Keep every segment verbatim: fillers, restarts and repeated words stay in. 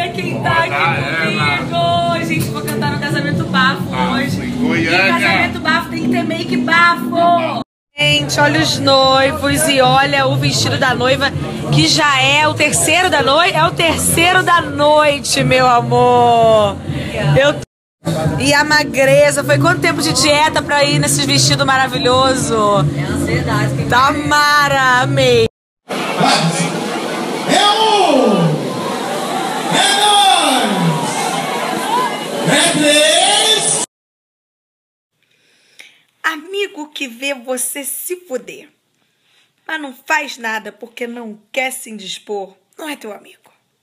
ver quem tá aqui comigo. Gente, vou cantar no Casamento Bafo hoje. E Casamento Bafo tem que ter make bafo. Gente, olha os noivos e olha o vestido da noiva, que já é o terceiro da noite. É o terceiro da noite, meu amor. Eu... E a magreza, foi quanto tempo de dieta pra ir nesse vestido maravilhoso? É ansiedade. Tamara, amei. É um! É dois! É três! Amigo que vê você se fuder, mas não faz nada porque não quer se indispor, não é teu amigo.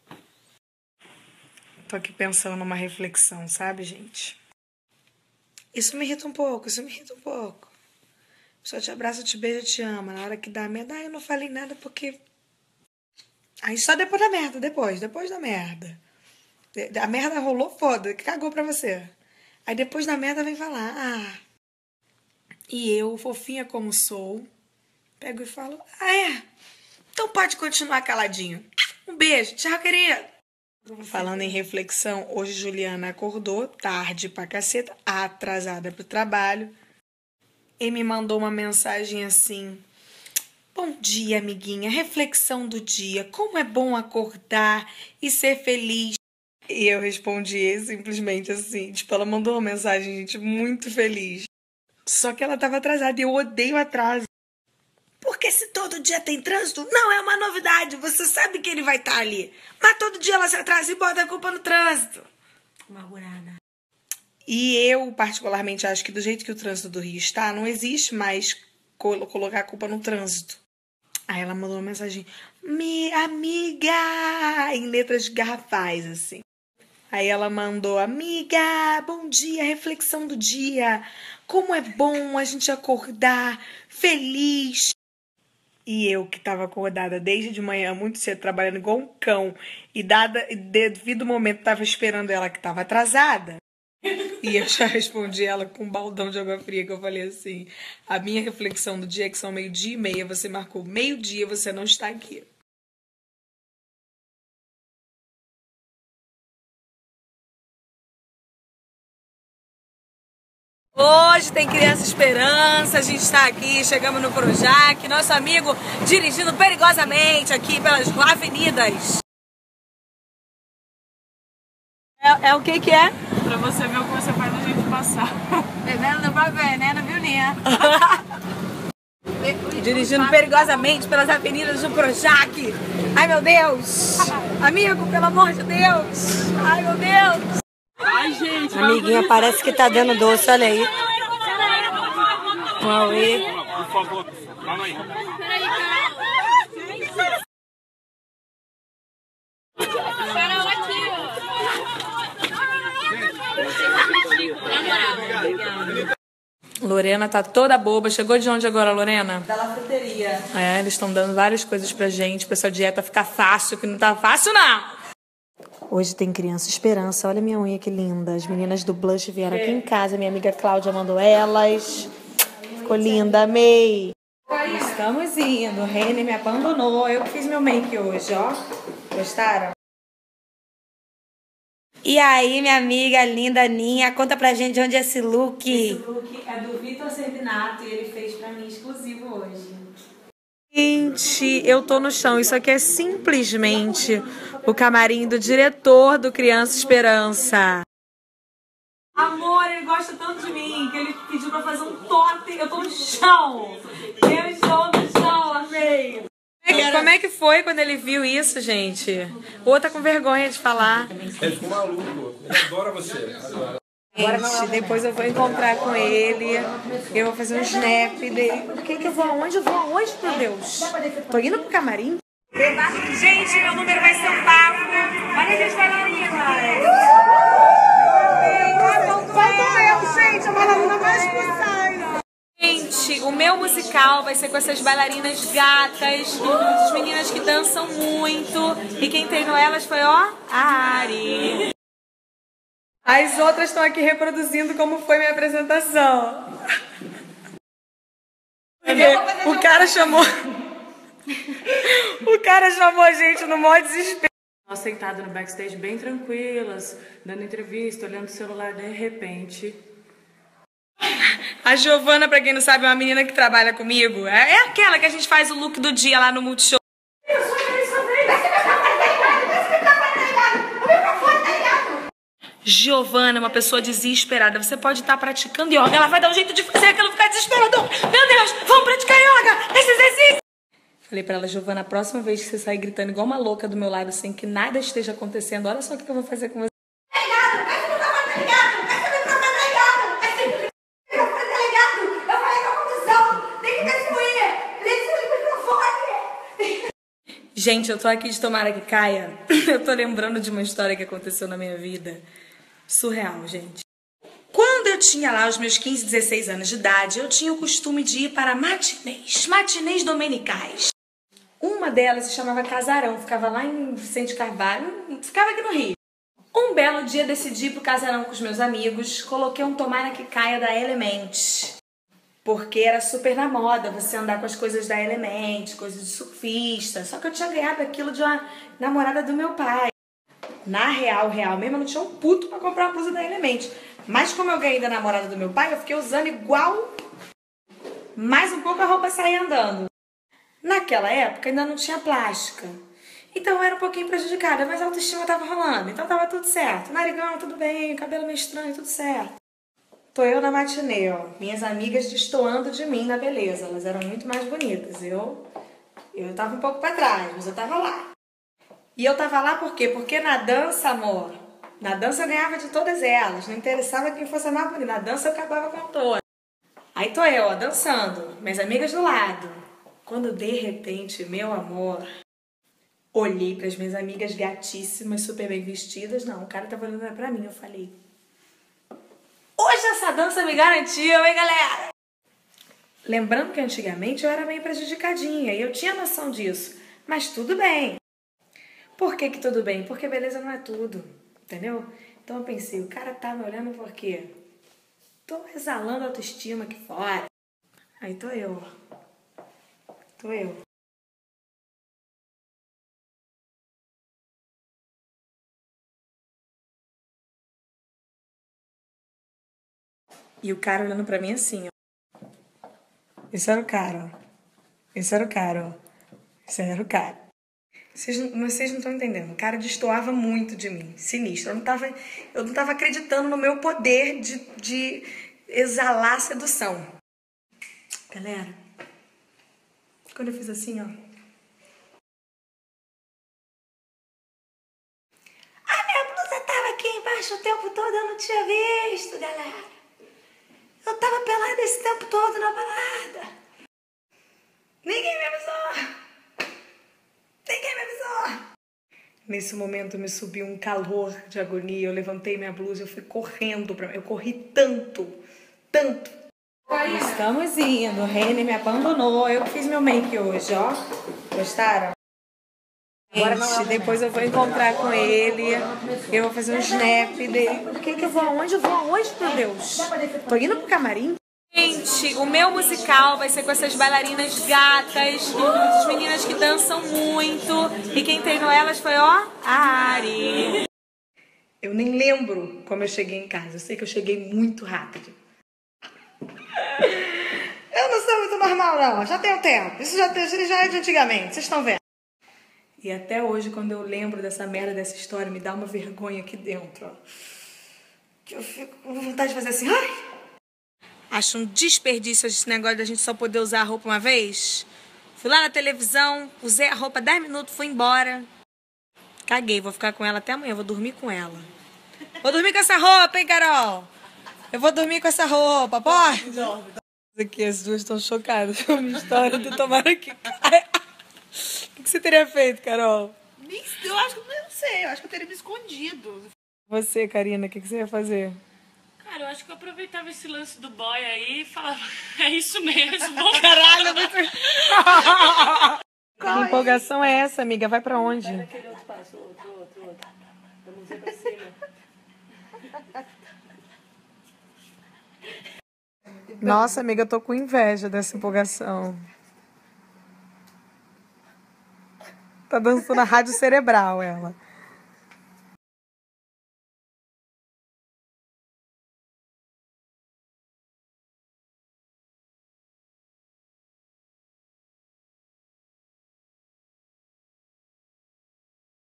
Tô aqui pensando numa reflexão, sabe, gente? Isso me irrita um pouco, isso me irrita um pouco. Só te abraça, te beija, te ama. Na hora que dá merda, ah, eu não falei nada porque... Aí só depois da merda, depois, depois da merda. A merda rolou, foda, cagou pra você. Aí depois da merda vem falar, ah... E eu, fofinha como sou, pego e falo, ah, é? Então pode continuar caladinho. Um beijo, tchau, querida. Falando em reflexão, hoje Juliana acordou tarde pra caceta, atrasada pro trabalho, e me mandou uma mensagem assim: bom dia, amiguinha, reflexão do dia, como é bom acordar e ser feliz. E eu respondi simplesmente assim, tipo, ela mandou uma mensagem, gente, muito feliz. Só que ela tava atrasada e eu odeio atraso. Porque se todo dia tem trânsito, não é uma novidade. Você sabe que ele vai estar ali. Mas todo dia ela se atrasa e bota a culpa no trânsito. Amargurada. E eu, particularmente, acho que do jeito que o trânsito do Rio está, não existe mais col- colocar a culpa no trânsito. Aí ela mandou uma mensagem, Mi, amiga, em letras garrafais, assim. Aí ela mandou, amiga, bom dia, reflexão do dia. Como é bom a gente acordar feliz. E eu, que estava acordada desde de manhã, muito cedo, trabalhando igual um cão, e dada, devido ao momento, estava esperando ela que estava atrasada. E eu já respondi ela com um baldão de água fria, que eu falei assim, a minha reflexão do dia, que são meio-dia e meia, você marcou meio-dia, você não está aqui. Hoje tem Criança Esperança, a gente está aqui, chegamos no Projac, nosso amigo dirigindo perigosamente aqui pelas avenidas. É, é o que que é? Pra você ver o que você faz a gente passar. É vendo? Deu pra ver, né? Não viu, Ninha? Dirigindo perigosamente pelas avenidas do Projac. Ai, meu Deus! Amigo, pelo amor de Deus! Ai, meu Deus! Ai, gente. Amiguinha, parece que tá dando doce, olha aí. Uauê. Por favor, calma aí. Lorena tá toda boba. Chegou de onde agora, Lorena? Da lafruteria. É, eles estão dando várias coisas pra gente, pra essa dieta ficar fácil, que não tá fácil, não! Hoje tem Criança Esperança. Olha minha unha que linda. As meninas do Blush vieram aqui em casa. Minha amiga Cláudia mandou elas. Ficou linda, amei. Estamos indo. O Renner me abandonou. Eu que fiz meu make hoje, ó. Gostaram? E aí, minha amiga linda Ninha, conta pra gente onde é esse look. Esse look é do Vitor Servinato e ele fez pra mim exclusivo hoje. Gente, eu tô no chão. Isso aqui é simplesmente o camarim do diretor do Criança Esperança. Amor, ele gosta tanto de mim que ele pediu pra fazer um totem. Eu tô no chão. Eu estou no chão, amei. Como é que foi quando ele viu isso, gente? O outro tá com vergonha de falar. Ele ficou maluco. Ele adora você. Gente, depois eu vou encontrar com ele. Eu vou fazer um snap dele. O que que eu vou aonde? Eu vou aonde, meu Deus? Tô indo pro camarim? Gente, meu número vai ser o Pablo. Olha as bailarinas. Faltou eu, gente. A bailarina mais puxada. Gente, o meu musical vai ser com essas bailarinas gatas, as meninas que dançam muito. E quem treinou elas foi, ó, a Ari. As outras estão aqui reproduzindo como foi minha apresentação. Porque o cara chamou... O cara chamou a gente no maior desespero. Sentada no backstage bem tranquilas, dando entrevista, olhando o celular, de repente... A Giovana, pra quem não sabe, é uma menina que trabalha comigo. É, é aquela que a gente faz o look do dia lá no Multishow. Giovana é uma pessoa desesperada. Você pode estar praticando yoga, ela vai dar um jeito de fazer aquilo ficar desesperador. Meu Deus, vamos praticar yoga, esse exercício. Falei pra ela, Giovana, a próxima vez que você sair gritando igual uma louca do meu lado, sem que nada esteja acontecendo, olha só o que eu vou fazer com você. Gente, eu tô aqui de tomara que caia. Eu tô lembrando de uma história que aconteceu na minha vida. Surreal, gente. Quando eu tinha lá os meus quinze, dezesseis anos de idade, eu tinha o costume de ir para matinês, matinês dominicais. Uma delas se chamava Casarão, ficava lá em Vicente Carvalho, ficava aqui no Rio. Um belo dia decidi ir pro Casarão com os meus amigos, coloquei um tomara que caia da Element. Porque era super na moda você andar com as coisas da Element, coisas de surfista. Só que eu tinha ganhado aquilo de uma namorada do meu pai. Na real, real mesmo, eu não tinha um puto pra comprar uma blusa da Element. Mas como eu ganhei da namorada do meu pai, eu fiquei usando igual, mais um pouco a roupa saía andando. Naquela época ainda não tinha plástica. Então eu era um pouquinho prejudicada, mas a autoestima tava rolando. Então tava tudo certo. Narigão, tudo bem, cabelo meio estranho, tudo certo. Tô eu na matinê, ó. Minhas amigas destoando de mim na beleza. Elas eram muito mais bonitas. Eu, eu tava um pouco pra trás, mas eu tava lá. E eu tava lá por quê? Porque na dança, amor, na dança eu ganhava de todas elas. Não interessava quem fosse a mais bonita. Na dança eu acabava com todas. Aí tô eu, ó, dançando. Minhas amigas do lado. Quando de repente, meu amor, olhei pras minhas amigas gatíssimas, super bem vestidas. Não, o cara tava olhando pra mim. Eu falei... Hoje essa dança me garantiu, hein, galera? Lembrando que antigamente eu era meio prejudicadinha e eu tinha noção disso. Mas tudo bem. Por que que tudo bem? Porque beleza não é tudo, entendeu? Então eu pensei, o cara tá me olhando por quê? Tô exalando autoestima aqui fora. Aí tô eu. Tô eu. E o cara olhando pra mim assim, ó. Esse era o cara, ó. Esse era o cara, ó. Esse era o cara. Vocês não, vocês não estão entendendo. O cara destoava muito de mim. Sinistro. Eu não tava, eu não tava acreditando no meu poder de, de exalar sedução. Galera, quando eu fiz assim, ó. A minha blusa tava aqui embaixo o tempo todo, eu não tinha visto, galera. Eu tava pelada esse tempo todo na balada. Ninguém me avisou. Ninguém me avisou. Nesse momento me subiu um calor de agonia. Eu levantei minha blusa, eu fui correndo pra mim. Eu corri tanto, tanto. Estamos indo. O Rene me abandonou. Eu que fiz meu make hoje, ó. Gostaram? Gente, depois eu vou encontrar com ele. Eu vou fazer um snap dele. Por que que eu vou aonde? Eu vou aonde, meu Deus? Tô indo pro camarim? Gente, o meu musical vai ser com essas bailarinas gatas, as meninas que dançam muito. E quem treinou elas foi, ó, a Ari. Eu nem lembro como eu cheguei em casa. Eu sei que eu cheguei muito rápido. Eu não sou muito normal, não. Já tem um tempo. Isso já, já é de antigamente. Vocês estão vendo? E até hoje, quando eu lembro dessa merda, dessa história, me dá uma vergonha aqui dentro, ó. Que eu fico com vontade de fazer assim, ai! Acho um desperdício esse negócio da gente só poder usar a roupa uma vez. Fui lá na televisão, usei a roupa dez minutos, fui embora. Caguei, vou ficar com ela até amanhã, vou dormir com ela. Vou dormir com essa roupa, hein, Carol? Eu vou dormir com essa roupa, pode? Aqui, as duas estão chocadas com a minha história do tomara que caia. O que você teria feito, Carol? Eu acho que eu não sei, eu acho que eu teria me escondido. Você, Karina, o que você ia fazer? Cara, eu acho que eu aproveitava esse lance do boy aí e falava, é isso mesmo. Caralho, muito... Que empolgação é essa, amiga? Vai pra onde? Vai naquele outro passo, outro, outro, outro. Vamos ver pra cima. Nossa, amiga, eu tô com inveja dessa empolgação. Tá dançando a rádio cerebral, ela.